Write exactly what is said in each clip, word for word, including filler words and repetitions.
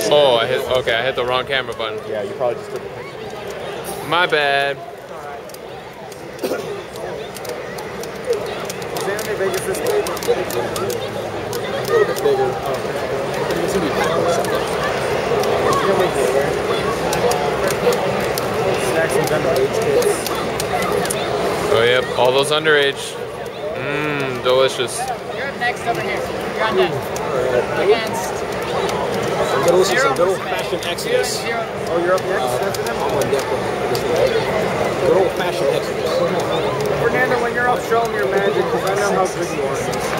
Oh, I hit. Okay, I hit the wrong camera button. Yeah, you probably just took a picture. My bad. Xander Vegas this week? A little bit bigger. Oh, it's gonna be bigger or something. Snacks and underage kids. Oh yep, all those underage. Mmm, delicious. You're up next over here. You're on deck. Against. Good old, some good old fashioned Exodus. Oh, you're up next? Uh, I'm on deck for this way. Good old fashioned Exodus. Fernando, when you're up, show them your magic, because I know how good you are.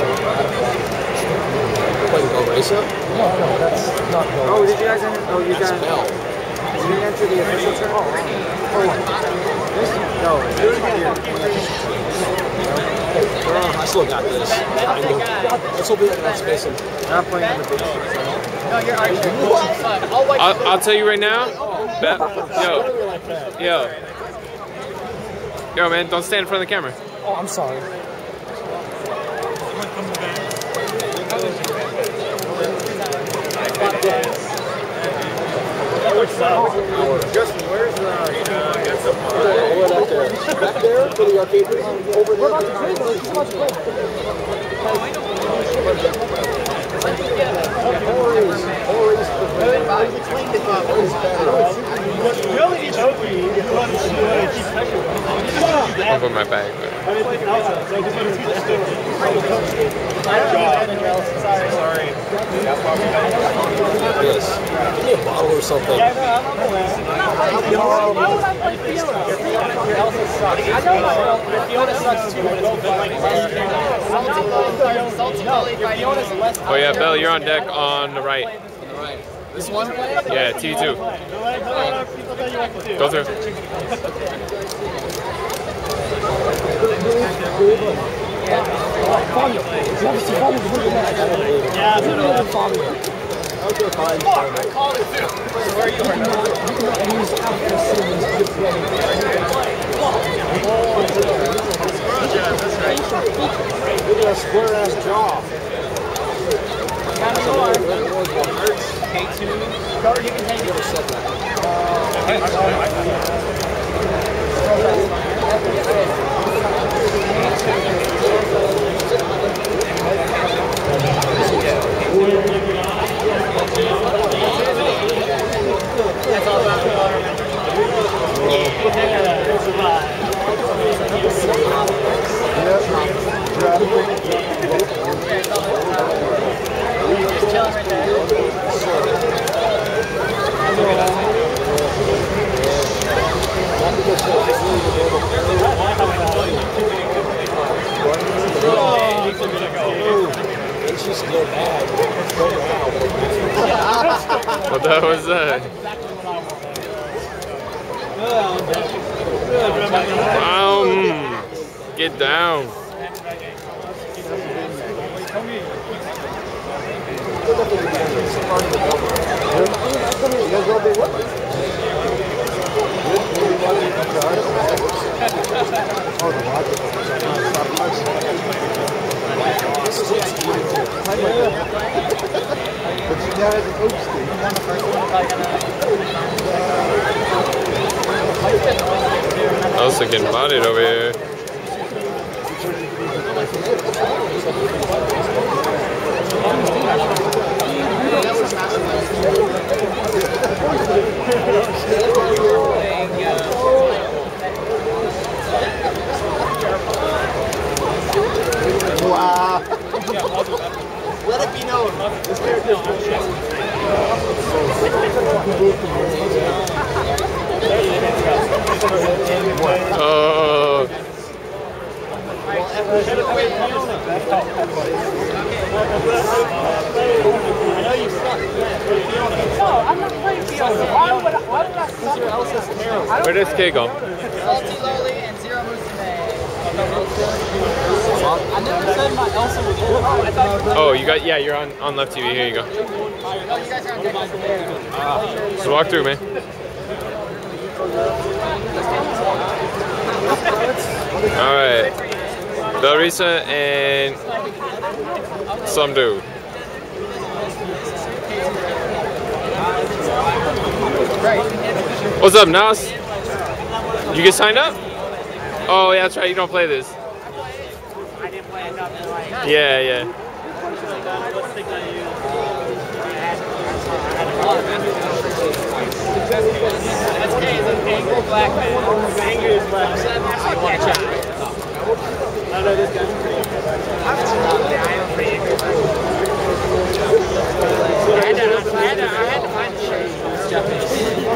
Playing Go Racer? No, no, that's not Go. Oh, did you guys enter? Oh, you That's got. Bell. Did you enter the official turn? Oh, oh. No, do it here. Oh, I still got this. Let's hope we don't have space. Not playing in the big show. No, you're Archer. I'll wipe I'll, I'll tell you right now. That, yo, yo, yo, man, don't stand in front of the camera. Oh, I'm sorry. Justin, where's the... Back there for the arcade room. Over there. I'll put my bag. Sorry. Yes. Give me a bottle or something. Why would I play Fiona? Elsa sucks. I know my Fiona sucks too, but it's Salty Gully Fiona's less. Oh yeah, Bell, you're on deck on the right. This one? Yeah, T two. Go through. Okay, fine. I called it too. Where are you? Look at that square ass jaw. Kind of more. K two. Cover, you can take it. That's all about the water. Just chilling right there. What the hell was that? Um, get down. Also getting bodied over here. Wow. Let it be known. Oh. No, I'm not playing Fiona. Why would I, why would I suck? Where does K go? Salty Loli and Zero Musume. I never said my Elsa was good. Oh, I thought Oh, you got, yeah, you're on, on left T V. Here you go. Oh, you guys are on deck over there. Just walk through, man. All right. Belrisa and some dude. What's up, Nas? Did you get signed up? Oh, yeah, that's right. You don't play this. Yeah, yeah. That's gay. It's an angry black man. Angry is black. I know this guy's pretty angry. I am pretty angry. I had to, I had to, I had to find the shirt. It's Japanese.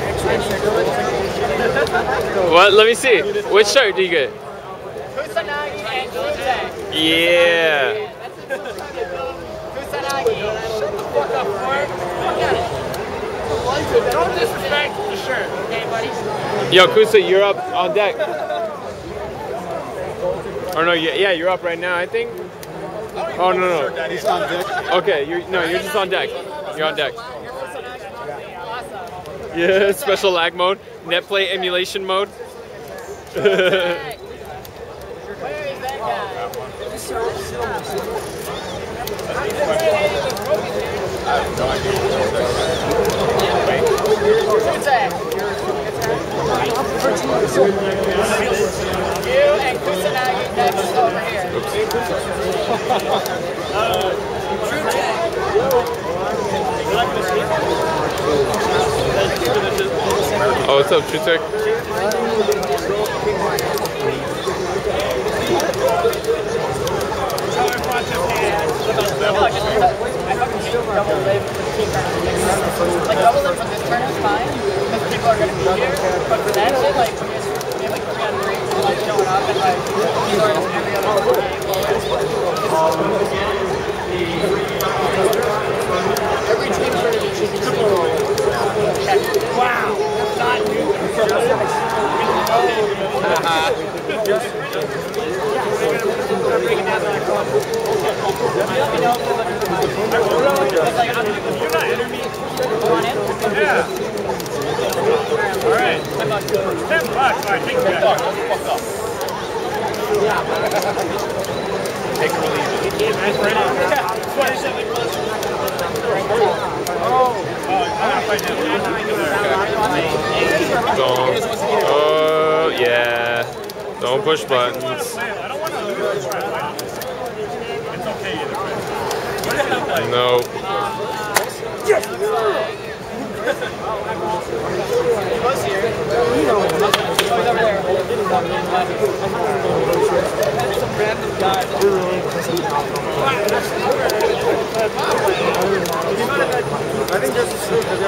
What? Let me see. Which shirt do you get? Kusanagi and Jose. Yeah. Kusanagi. Shut the fuck up, Mark. Look at it. Don't disrespect the shirt, okay, buddy? Yo, Kusa, you're up on deck. Or no, yeah, yeah, you're up right now, I think. Oh, no, no. He's on deck. Okay, you're, no, you're just on deck. You're on deck. Yeah, special lag mode. Net play emulation mode. Where is that guy? You and Kusanagi next over here. Oh, what's up, True Tech? Like double lift on this turn is fine because people are going to be here, but for that shit, like when you have like three on three, so like showing up and like people are just every other play. Every team's going to be triple. Wow, not new. You're not enemy. Yeah. All right. Ten bucks. All right, take that. Take a relief. Oh. I'm gonna fight him. Don't. Oh, yeah. Don't push buttons. I don't want to lose this round. It's okay either way. What does that like? No. Yes! He was here. Oh, he's over there. Some random guy. I think there's a sleep because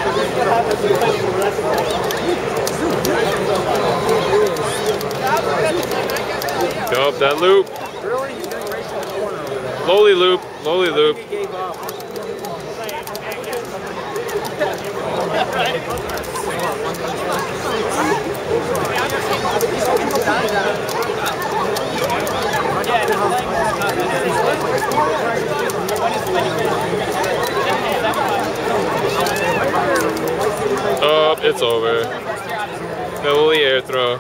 Go up that loop. Lowly loop. Lowly loop. Oh, it's over. The lowly air throw.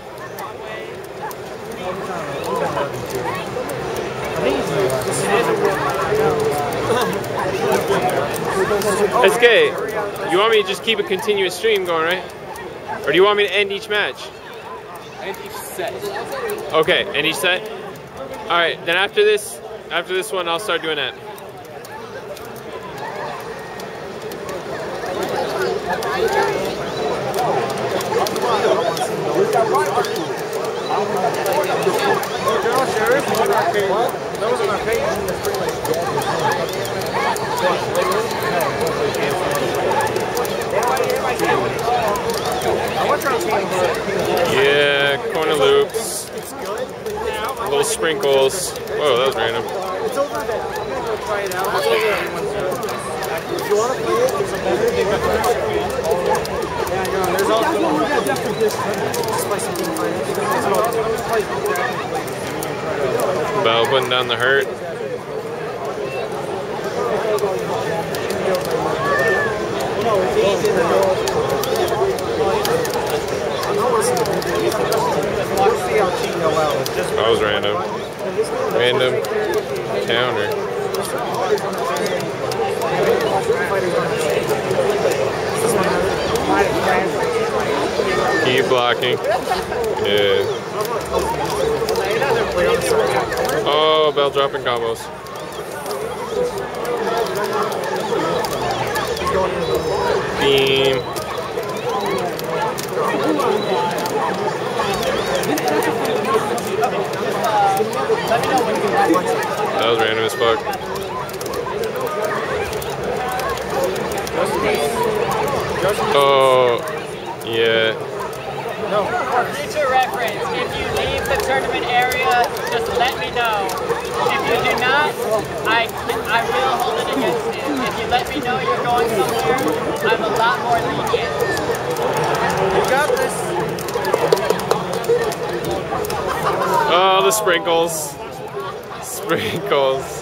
S K, you want me to just keep a continuous stream going, right? Or do you want me to end each match? End each set. Okay, end each set? Alright, then after this, after this one, I'll start doing that. Yeah, corner loops. Little sprinkles. Whoa, that was random. It's over there. I'm gonna go try it out. It's over there. If you want to play it, there's a better thing. Yeah, I know. There's also one. Bell putting down the hurt. That was random. Random counter. blocking. Yeah. Oh, bell dropping combos. Beam. That was random as fuck. Oh, yeah. For future reference, if you leave the tournament area, just let me know. If you do not, I I will hold it against you. If you let me know you're going somewhere, I'm a lot more lenient. You got this. Oh, the sprinkles. Sprinkles.